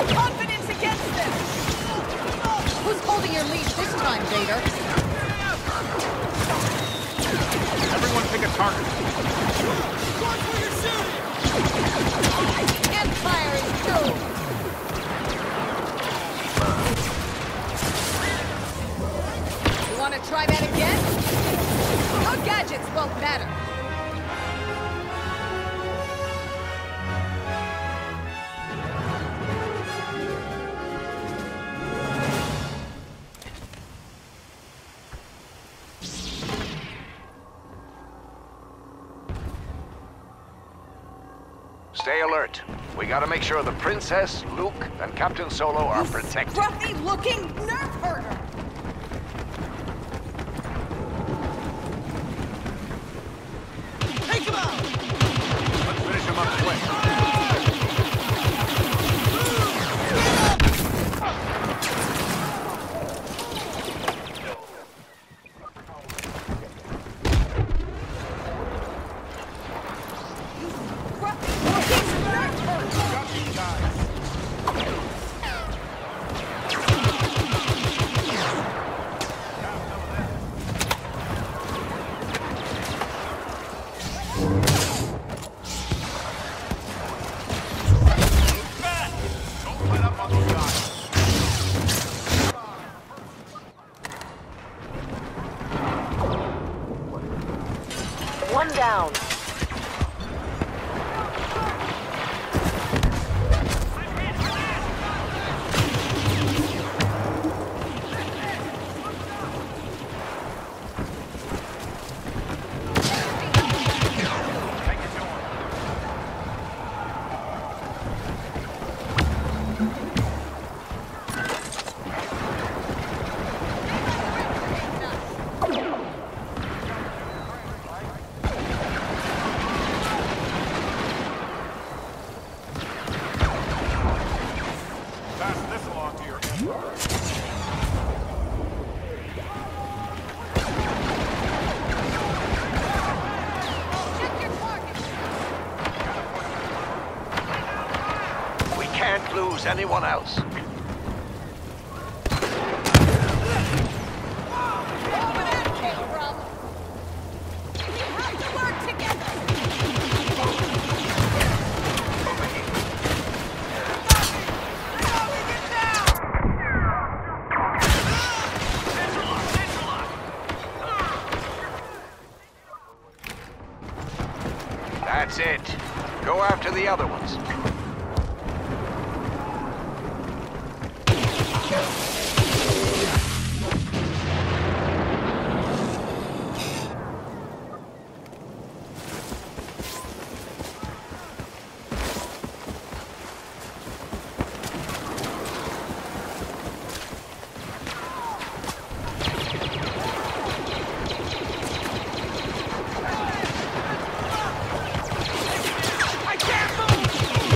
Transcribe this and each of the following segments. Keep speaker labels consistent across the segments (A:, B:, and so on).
A: confidence against them! Who's holding your lead this time, Vader?
B: Everyone pick a target.
A: Watch where you're shooting! The Empire is doomed! You want to try that again? Your gadgets won't matter.
C: Stay alert. We gotta make sure the Princess, Luke, and Captain Solo are protected.
A: Scruffy-looking nerf herder! Take him out!
B: Let's finish him up quick.
D: One down.
B: Pass this along to your Emperor.
C: We can't lose anyone else. That's it. Go after the other ones.
A: I can't move!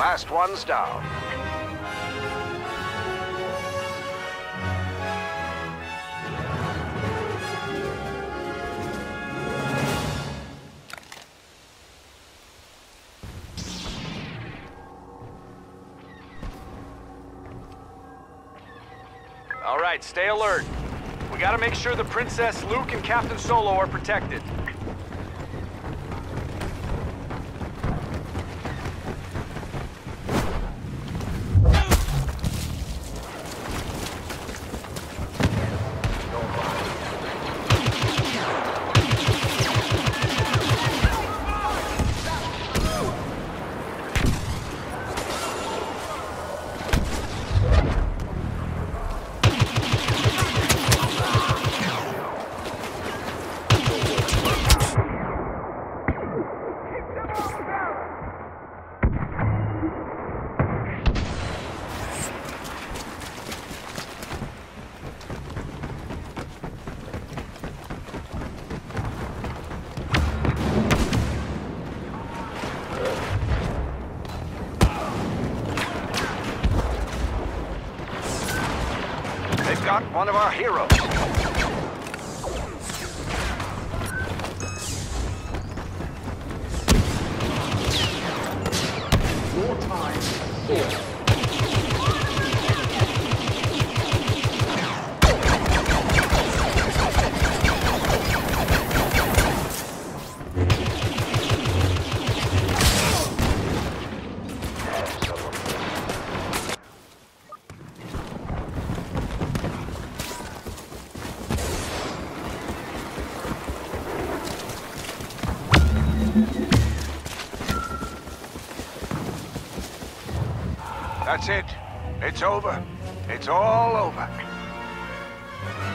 C: Last one's down.
E: All right, stay alert. We gotta make sure the Princess, Luke, and Captain Solo are protected.
C: They've got one of our heroes.
F: Your time is short.
C: That's it. It's over. It's all over.